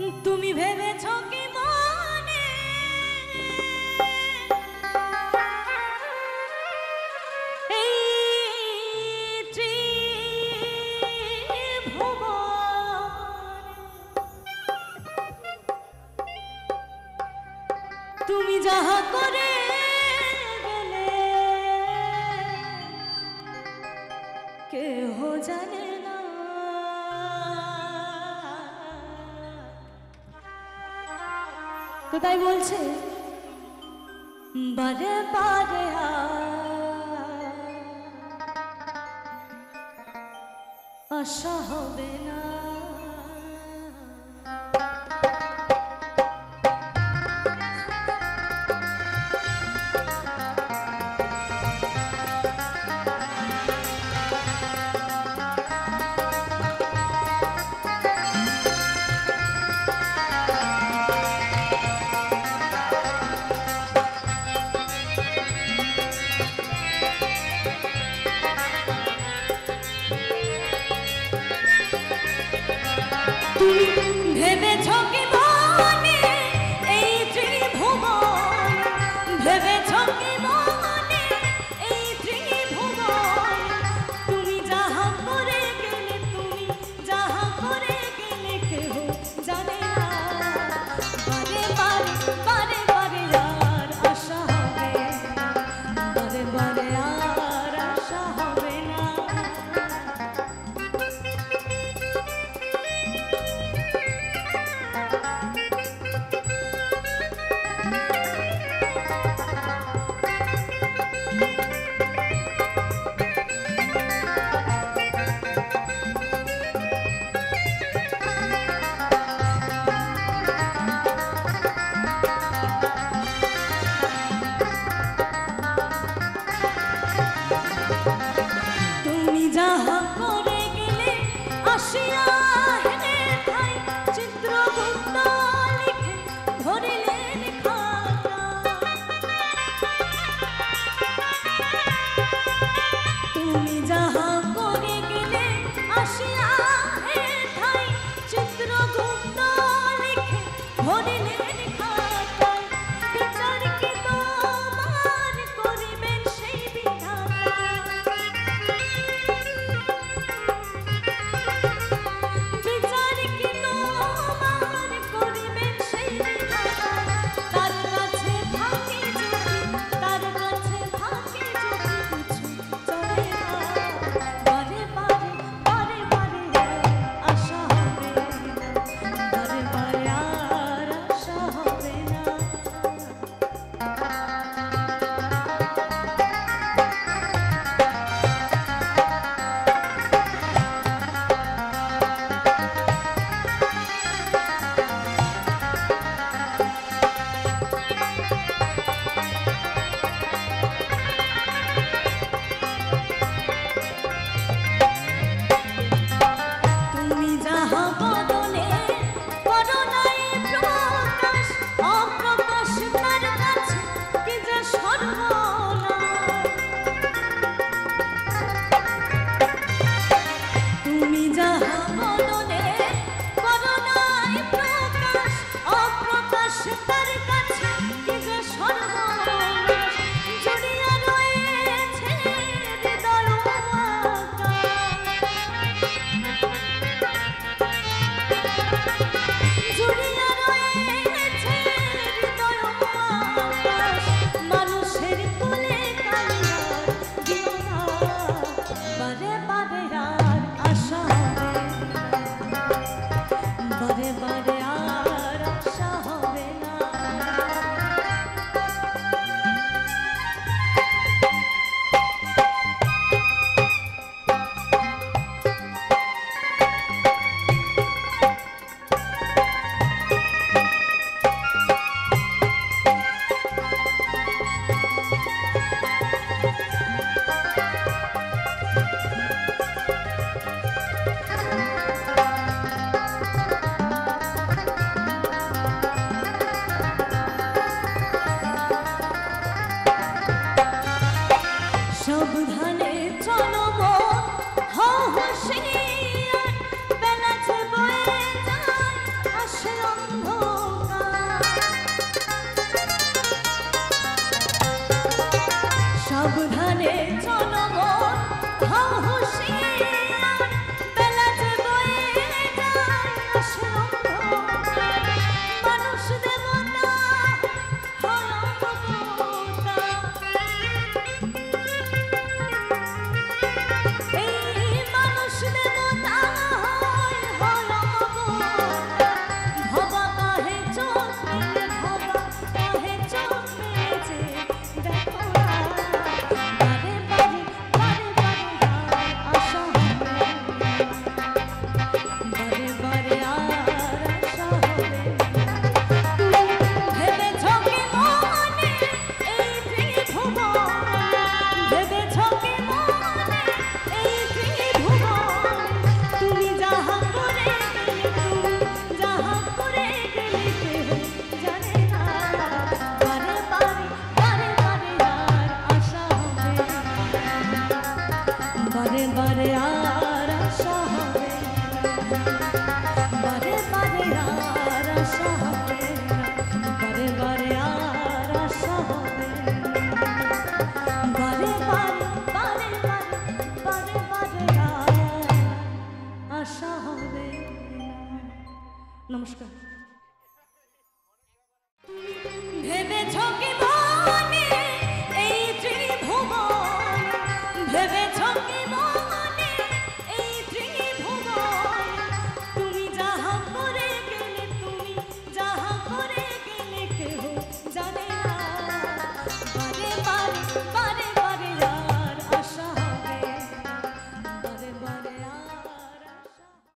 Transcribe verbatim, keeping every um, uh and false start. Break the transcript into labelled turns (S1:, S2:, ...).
S1: তুমি ভেবেছ কি মনে এই তুমি যাহা করে গেলে কেহ জানে না তো তাই বলছে বারে বারে আশা হবে না তুমি ভেবেছ কি মনে এই ত্রিভুবন ভেবেছ কি মনে এই ত্রিভুবন তুমি যাহা করে গেলে তুমি যাহা করে গেলে কেহ জানে না বারে বারে বারে বারে আর আশা হবে বারে বারে আর আশা হবে না তুমি যাহা করে গেলে আসিয়া হেনে ঠাই চিত্রগুপ্ত লিখে ধরিলেন খাতা তুমি যাহা করে গেলে আসিয়া হেনে ঠাই চিত্রগুপ্ত লিখে ধরিলেন খাতা বিচার কি তোমার করিবেন সেই বিধাতা বারে বারে আর আশা হবে বারে বারে আর আশা হবে বারে বারে আর আশা হবে বারে বারে বারে বারে বারে বারে আর আশা হবে। নমস্কার।